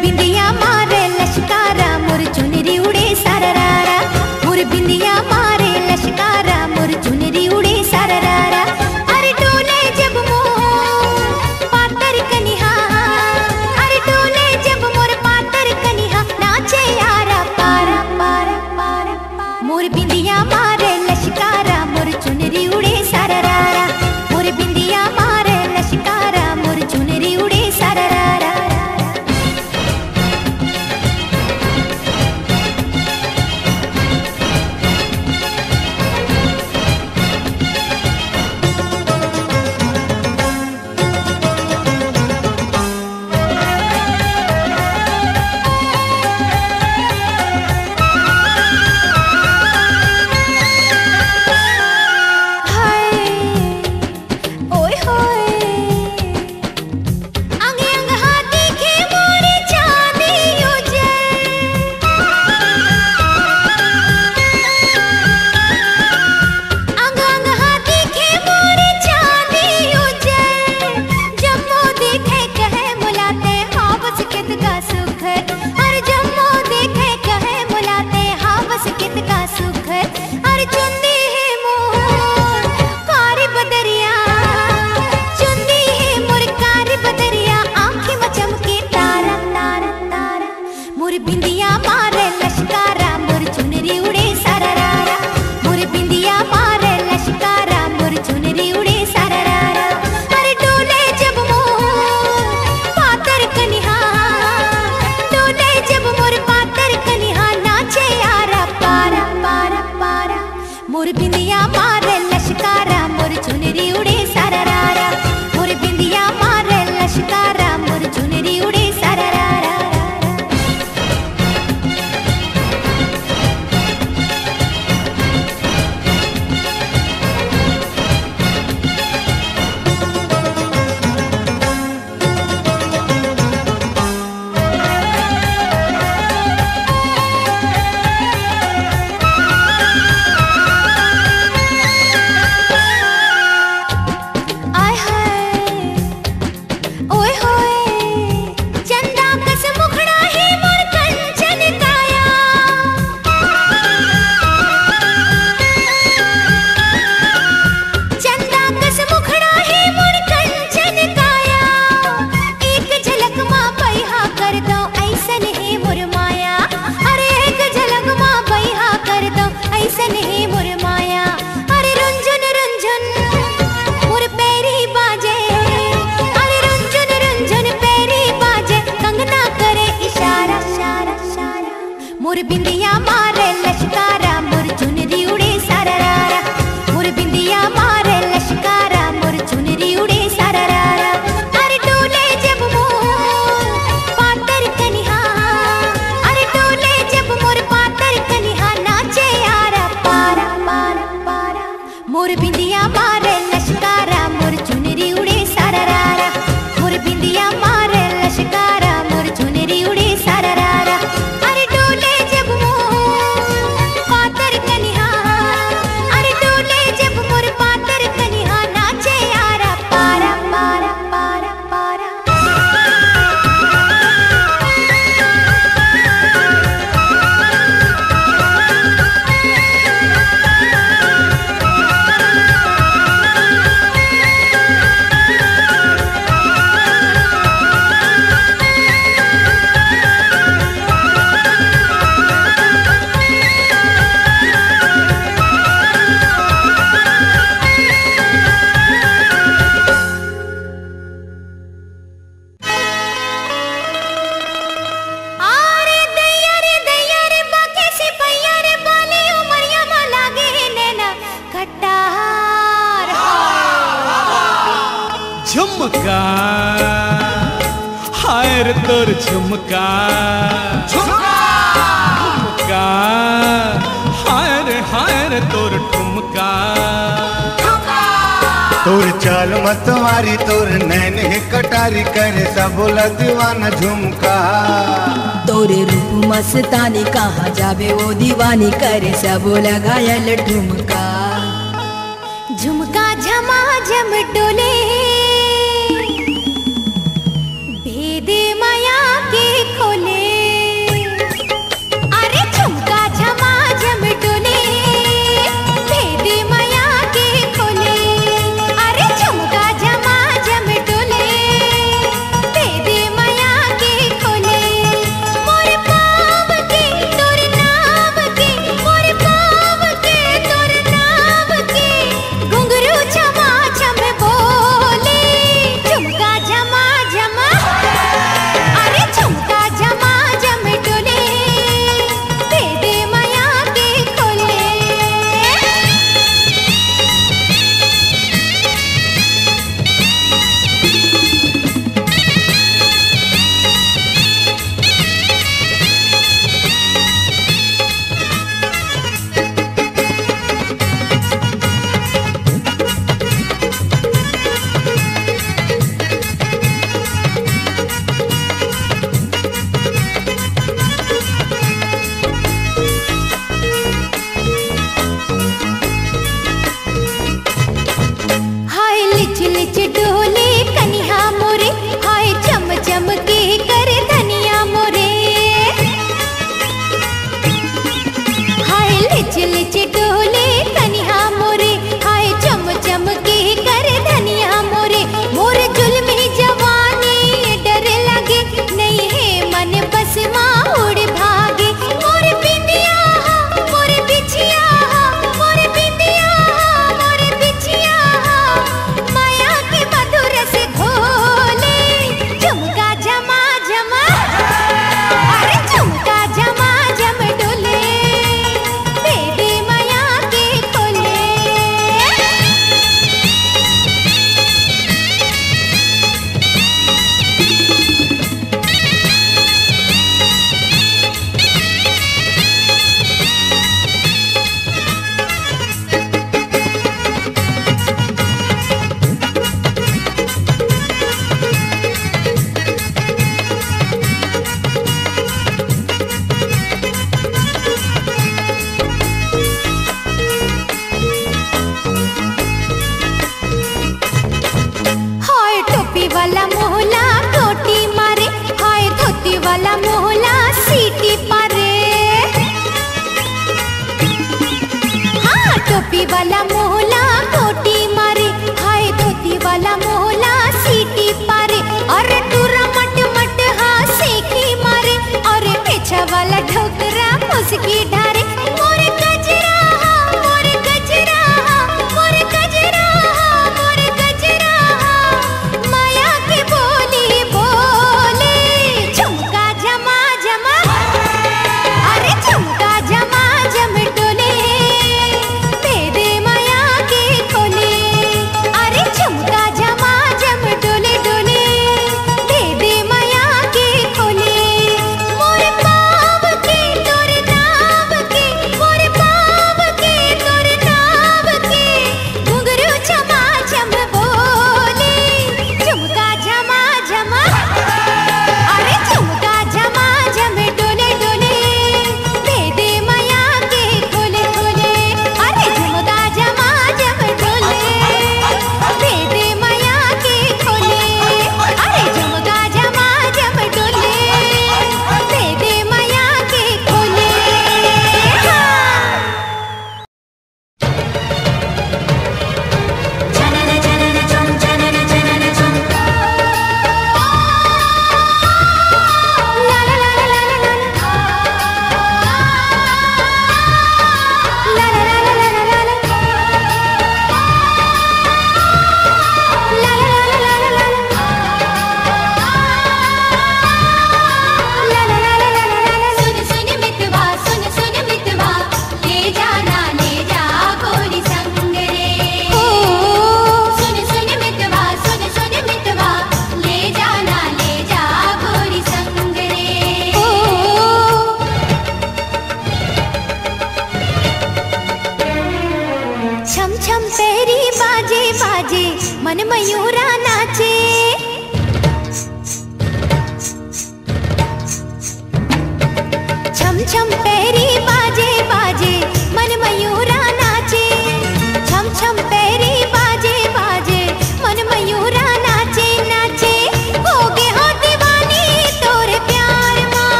बिंदिया मारे लश्कारा मोर चुनरी उड़े सररारा, मोर बिंदिया मारे लश्कारा मोर चुनरी उड़े सररारा। अरे डोले जब मोर पातर कनिहा, अरे डोले जब मोर पातर कनिहा, नाचे यारा पारा पारा पारा। मोर बिंदिया मारे लश्कारा मोर चुनरी उड़े सररारा, मोर बिंदिया मारे लश्कारा मोर चुनरी उड़े सररारा। मोर बिंदिया मारे लश्कारा मोर चुनरी उड़े सररारा, मोर बिंदिया मारे लश्कारा मोर चुनरी उड़े सररारा। मोर बिंदिया मारे लश्कारा मोर चुनरी उड़े सररारा, मोर बिंदिया मारे लश्कारा मोर चुनरी उड़े सररारा। अरे डोले जब मोर पातर कनिहा, अरे डोले जब मोर पातर कनिहा, नाचे यारा पारा पारा पारा। मोर बिंदिया मारे लश्कारा मोर चुनरी उड़े सररारा, मोर बिंदिया मारे लश्कारा मोर चुनरी उड़े सररारा। अरे डोले झुमका हाय रे तोर झुमका, झुमका हाय रे तोर ठुमका। तोर चाल मतवारी तोर नैन है कटारी करे सबोला दीवाना झुमका। तोरे रूप मस्तानी कहाँ जावे वो दीवानी करे सबोला घायल ठुमका। झुमका झमाझम डोले भेद माया के खोले।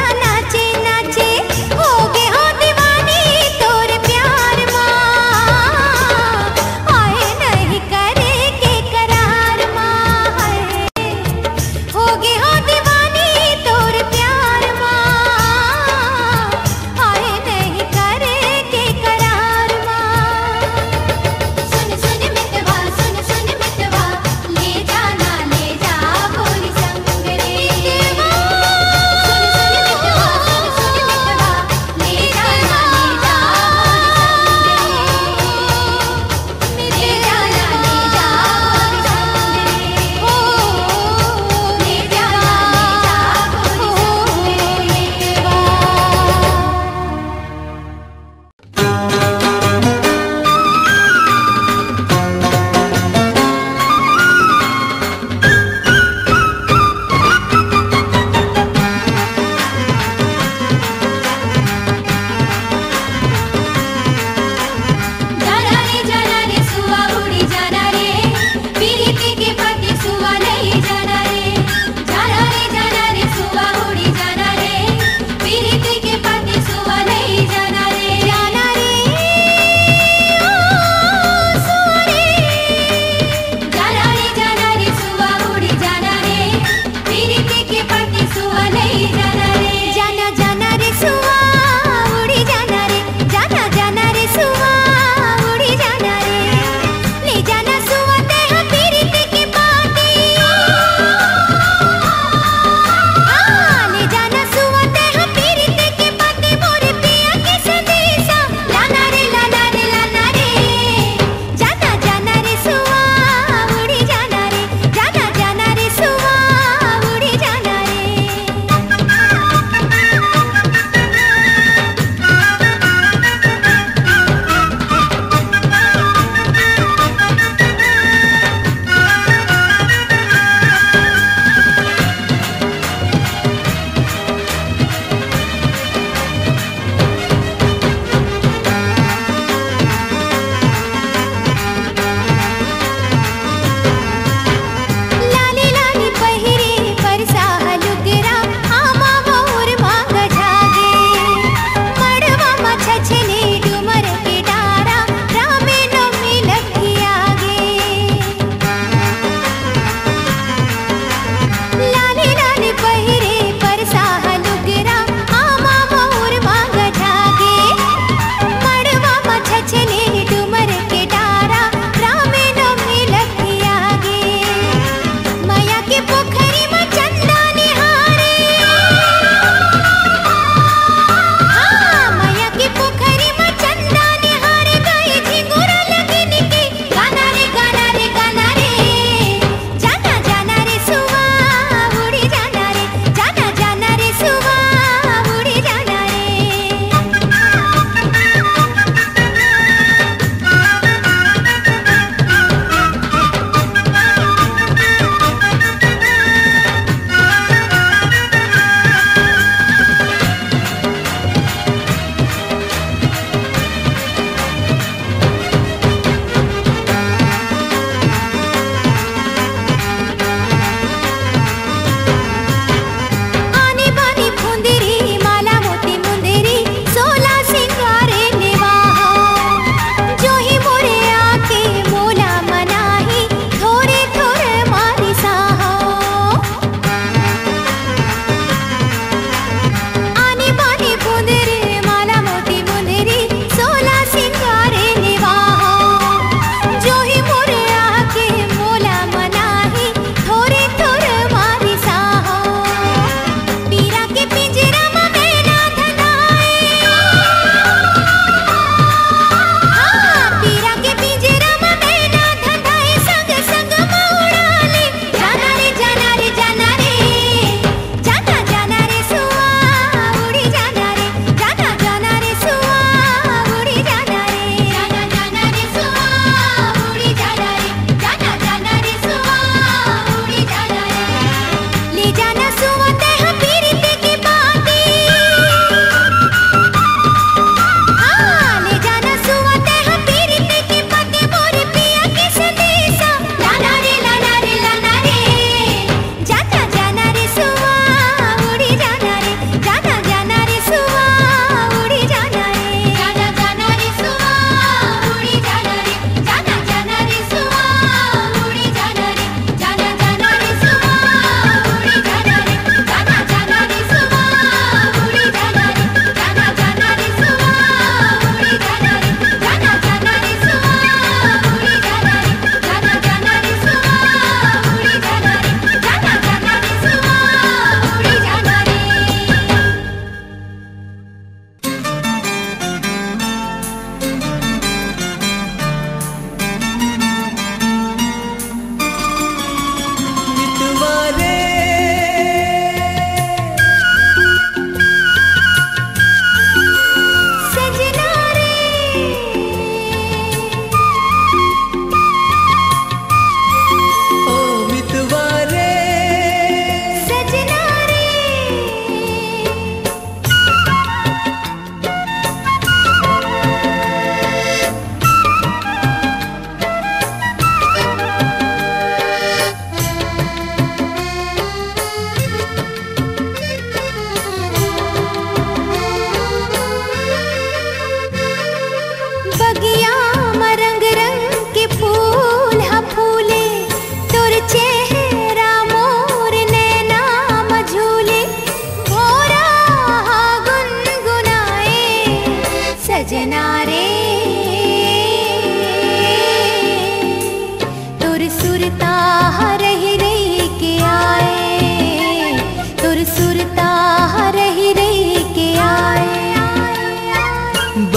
मोरा नाचे नाचे हो गे हो दीवानी तोरे प्यार माँ आए नहीं करे के करार माँ हो गे हो दीवानी तोरे प्यार माँ आए नहीं करे के करार माँ सुन सुन मितवा ले जाना ले जा बोली संग रे सुन सुन मितवा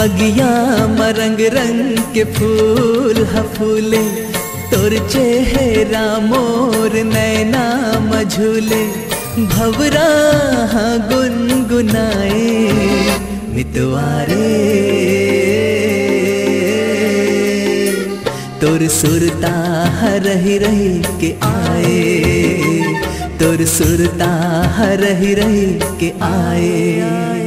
बगिया में रंग रंग के फूल ह फूले, तोर चेहरा मोर नैना मझूले, भवरा गुनगुनाए मितवारे, तोर सुरता रही रही के आए, तोर सुरता रही रही के आए।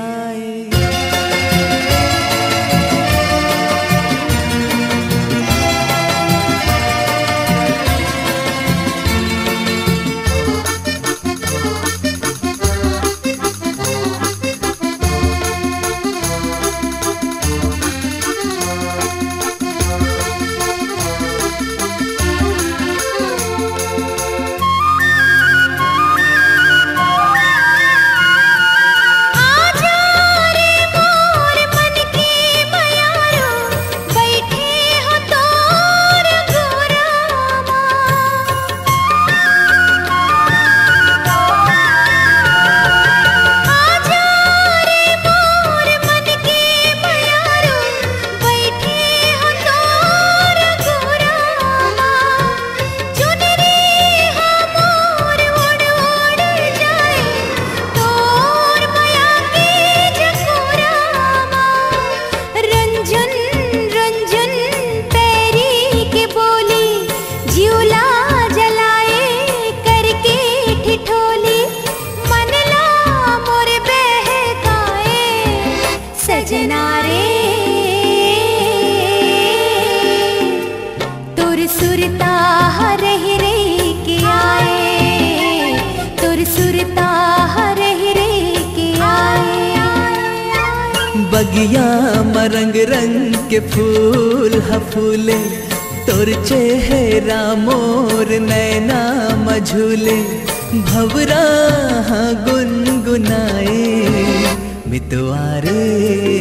बगिया में रंग रंग के फूल ह फूले, तोर चेहरा मोर नैना मझूले, भवरा गुनगुनाए मितवारे,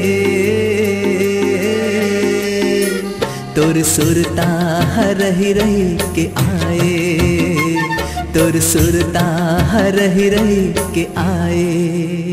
तोर सुरता रही रही के आए, तोर सुरता रही रही के आए।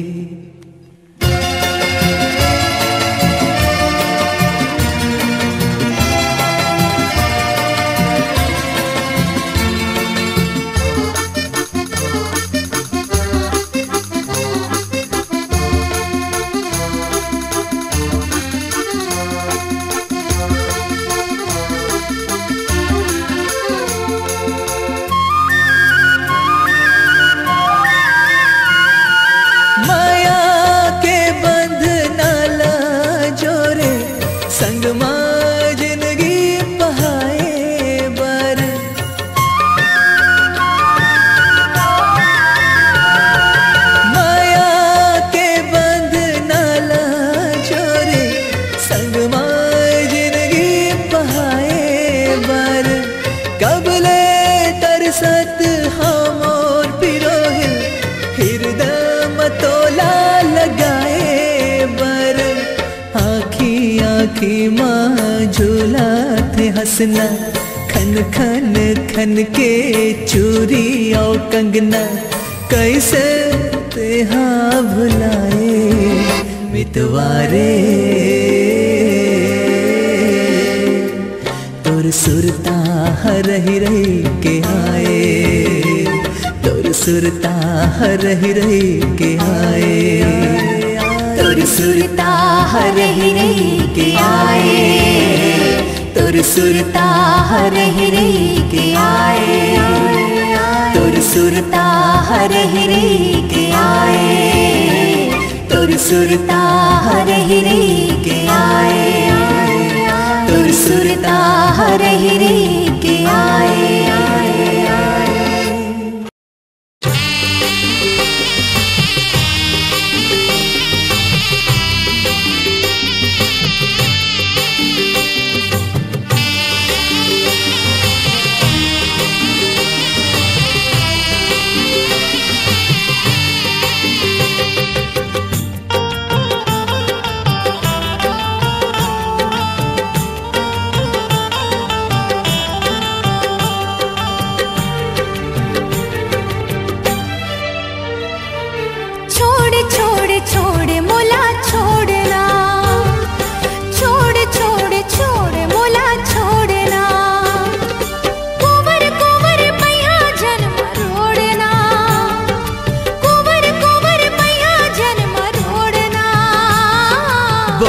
हंसना खन खन खन के चूरी और कंगना, कैसे तेहा भुलाए मितवारे, तोर सुरता रही रही के आए, तोर सुरता रही रही के आए, तोर सुरता रही रही के आए, तोर सुरता रही रही के आए, तोर सुरता रही रही के आए, तोर सुरता रही रही के आए, तोर सुरता रही रही के आए।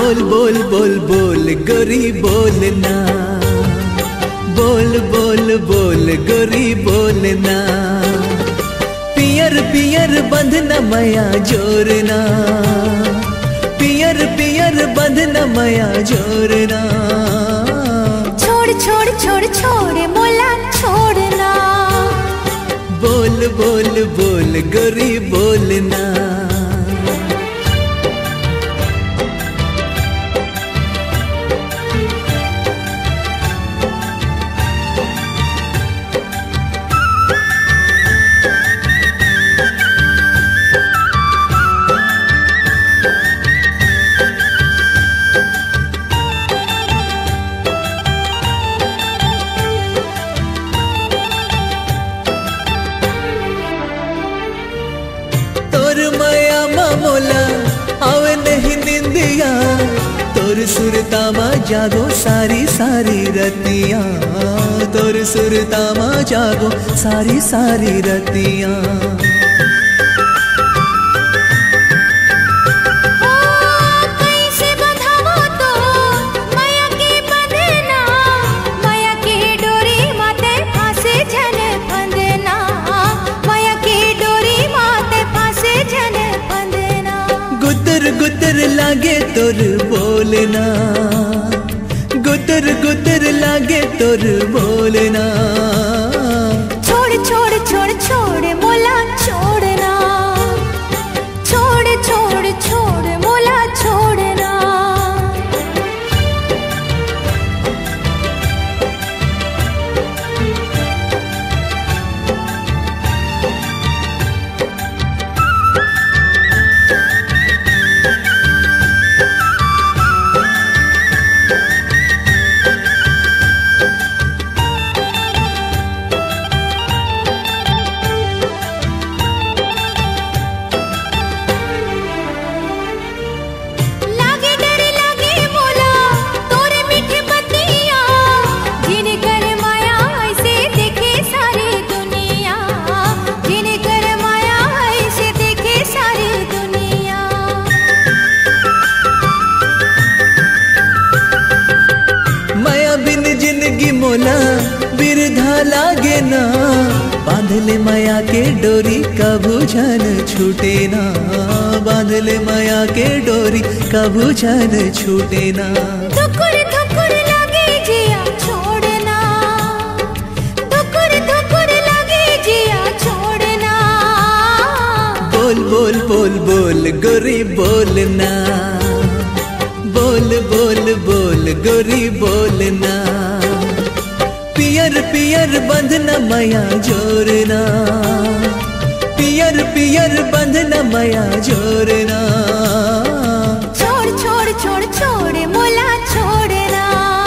बोल बोल बोल बोल गोरी बोलना, बोल बोल बोल गोरी बोलना। पियर पियर बंधना मया जोरना, पियर पियर बंधना मया जोरना। छोड़ छोड़ छोड़ छोड़ मोला छोड़ना। बोल बोल बोल गोरी बोलना। तोर सुरतामा जागो सारी सारी रतियाँ, तोर सुरतामा जागो सारी सारी रतियाँ। कैसे बंधावो तो माया के बंधना, माया के डोरी माते फांसे जन बंधना, माया के डोरी माते फांसे जन बंधना। गुतर गुतर लागे तोर बोलना, गुतर गुतर लागे तोर बोलना। छोड़ छोड़ छोड़ छोड़ मोला छोड़ना, छोड़ छोड़ छोड़ मोला छोड़ना। बिरधा लागे ना, बांधले माया के डोरी कभू झन छूटे ना, बांधले माया के डोरी कभू झन छूटे ना। धुकुर धुकुर लागे जिया छोड़ना, धुकुर धुकुर लागे जिया छोड़ना। बोल बोल बोल बोल गोरी बोलना, बोल बोल बोल गोरी बोलना। पियर पियर बंधना मया जोरना, पियर पियर बंधना मया जोरना। छोड़ छोड़ छोड़ छोड़ मोला छोड़ना,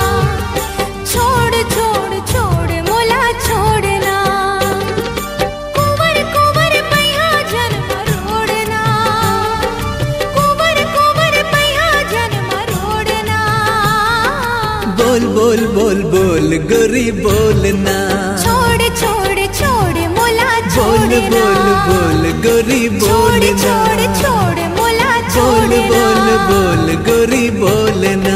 छोड़ छोड़ छोड़ मोला छोड़ना। कुंवर कुंवर पैया जन्म रोड़ना, कुंवर कुंवर पैया जन्म रोड़ना। बोल बोल बोल बोल गोरी बोलना, छोड़ छोड़ छोड़ मोला छोड़ना। बोल बोल बोल गोरी बोलना, छोड़ छोड़ मोला बोल छोड़ना। बोल बोल गोरी बोलना।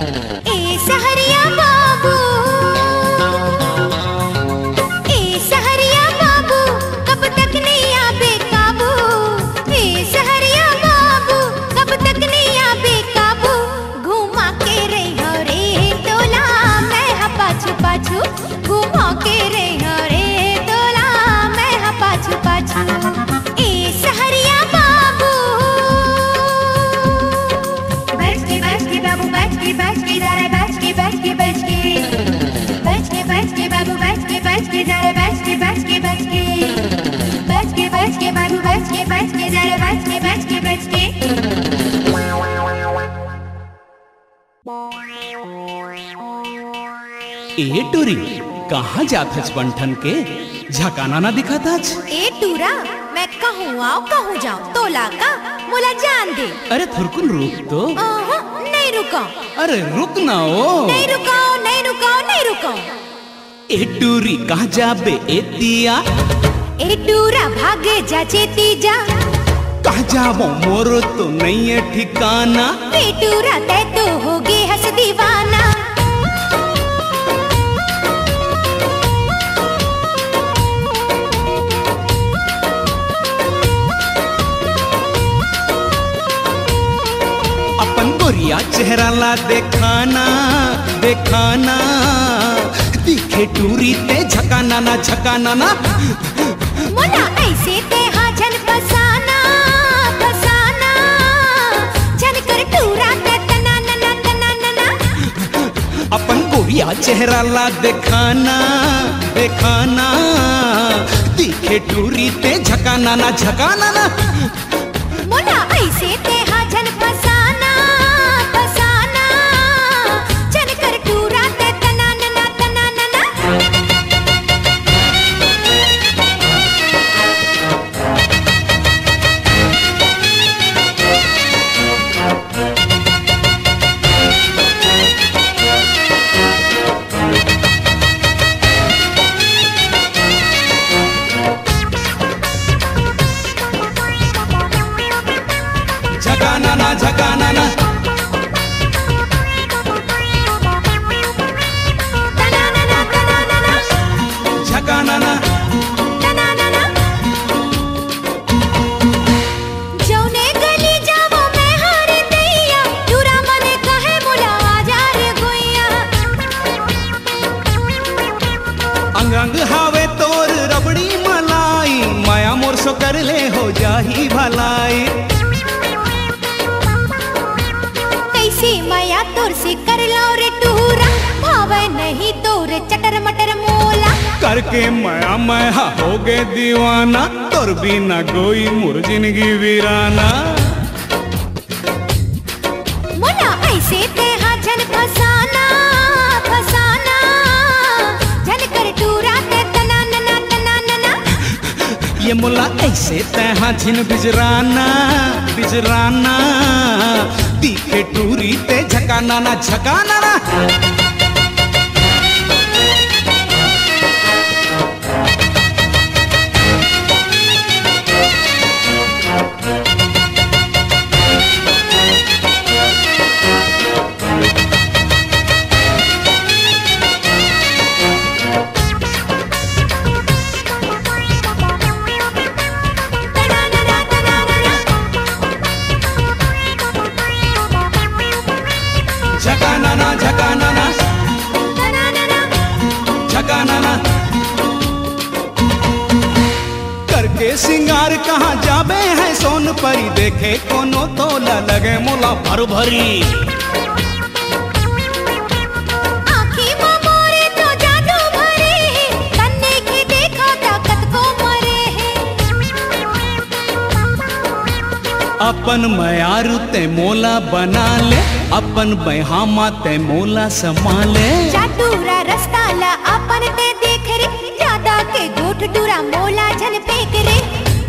ए सहरिया बाबू, ए सहरिया बाबू, कब तक नहीं आबे काबू। ए सहरिया बाबू, कब तक नहीं आबे काबू। घुमा के रही रे तोला मैं हा पाछू पाछू। घुमा के रही रे तोला मैं हा पाछू पाछू। ए सहरिया बाबू, बच के बाबू, बच के जरा बच के बाबू, बच के जरा बच के बाबू, बच के जरा बच के। ए टूरी कहाँ जात हच बंठन के झकाना ना दिखाता हच। ए टूरा मैं कहूँ आओ कहूँ जाऊँ तोला का मोला जान दे। अरे थुरकुन रुक तो। नहीं रुकाओ। अरे रुक ना ओ। नहीं रुकाओ, नहीं रुकाओ, नहीं रुकाओ। ए टूरी कहाँ जाबे एतिया। ए टूरा भागे जा चेती जा। कहाँ जाबो मोरो तो नहीं है ठिकाना। ए टूरा तै तो होगे हंस दीवाना। अपन गोरिया चेहरा ला देखाना देखाना। दिखे टूरी ते झकाना ना झकाना ना। मोला ऐसे ते हाँ झन फसाना फसाना। झन कर टूरा ते तना नना तना नना। अपन गोरिया चेहरा ला देखाना देखाना। दिखे टूरी ते झकाना ना झकाना ना। मोला ऐसे ते हाँ झन फसाना फसाना। झन कर टूरा ते तना नना तना नना। झकाना ना झकाना ना। तना नना तना नना। झकाना ना। तना नना। जौने गली जावो मैं हार दैया। टूरा मने कहे मोला आजा रे गोइया। अंग अंग हावे तोर रबड़ी मलाई। माया मोर सो कर ले हो जाही भलाई। कैसी माया तोर से कर लो रे टूरा। भावे नहीं तोर चटर मटर मोला। करके माया मैं हो गए दीवाना। तोर बिना गोई मोर जिंदगी वीराना। मोला ऐसे ते हाँ झन फसाना फसाना। झन कर टूरा ते तना नना तना नना। ये मुला ऐसे तहा झिन बिजराना बिजराना। दिखे टूरी ते झकाना ना झकाना ना। तना नना तना नना। झकाना ना झकाना ना। तना नना। झकाना ना। करके सिंगार कहाँ जाबे है सोन परी। देखे कोनो तोला लगे मोला भर भरी। आँखी में मोरे तो जादू भरे है। कन्ने की देखो ताकत को मरे है। अपन मयारू ते मोला बना ले। अपन बहामा ते मोला संभाले। जाटूरा रस्ता ला अपन ते देख रे। ज्यादा के गोठ टूरा मोला झन फेंक रे।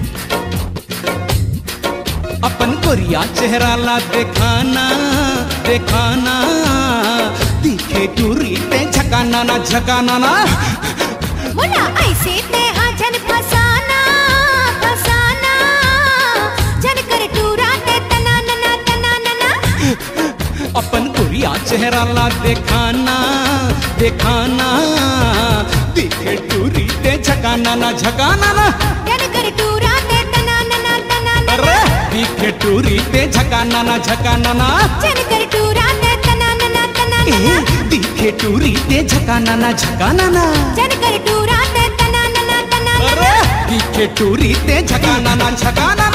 अपन गोरिया चेहरा ला देखाना देखाना। दिखे टूरी ते झकाना ना झकाना ना। मोला ऐसे ते हाँ झन फसाना फसाना। झन कर टूरा ते तना नना तना नना। अपन गोरिया गोरिया चेहरा ला देखाना देखाना, दिखे टूरी ते झकाना ना झकाना ना, जन कर टूरा ते तना ना तना ना, अरे दिखे टूरी ते झकाना ना झकाना ना, जन कर टूरा ते तना ना तना ना, दिखे टूरी ते झकाना ना झकाना ना, जन कर टूरा ते तना ना तना ना, अरे दिखे टूरी ते झकाना ना झकाना